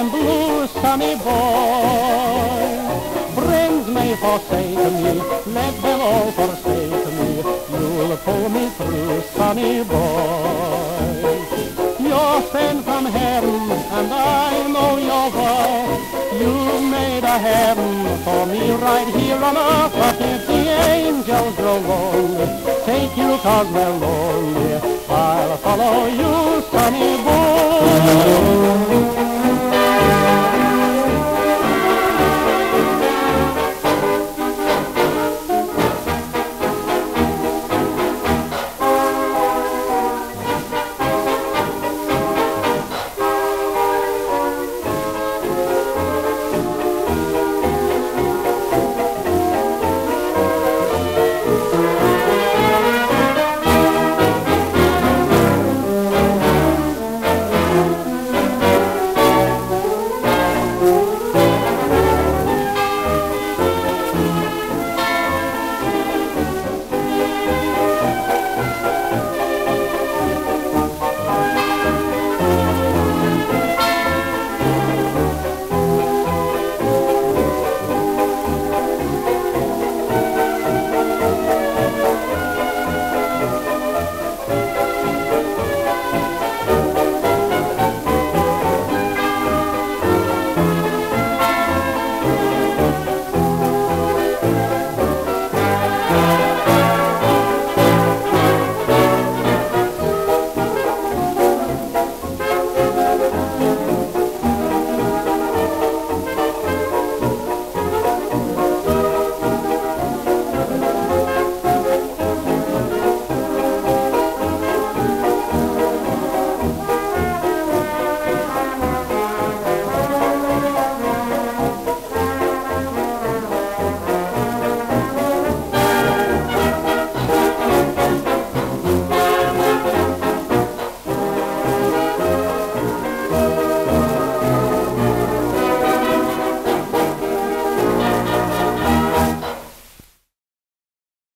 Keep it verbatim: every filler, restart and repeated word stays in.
and blue, sunny boy. Friends may forsake me, let them all forsake me. You'll pull me through, sunny boy. You're sent from heaven, and I know your voice. You made a heaven for me right here on earth. But if the angels grow lonely, take you 'cause they're lonely, I'll follow you, sunny boy.